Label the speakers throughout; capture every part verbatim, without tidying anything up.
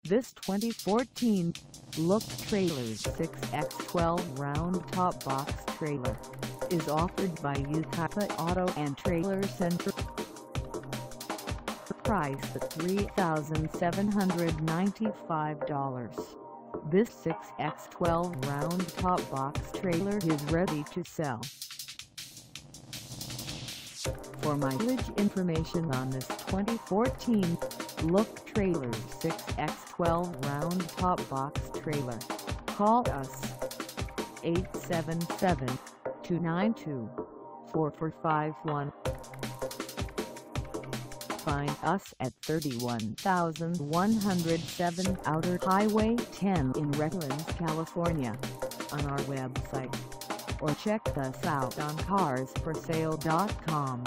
Speaker 1: This twenty fourteen Look Trailer six by twelve round top box trailer is offered by YUCAIPA Auto and Trailer Center. Price at three thousand seven hundred ninety-five dollars. This six by twelve round top box trailer is ready to sell. For mileage information on this twenty fourteen Look Trailer six by twelve round top box trailer, call us eight seven seven, two nine two, four four five one. Find us at thirty-one thousand one hundred seven Outer Highway ten in Redlands, California, on our website, or check us out on cars for sale dot com.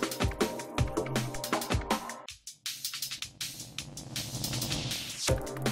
Speaker 2: You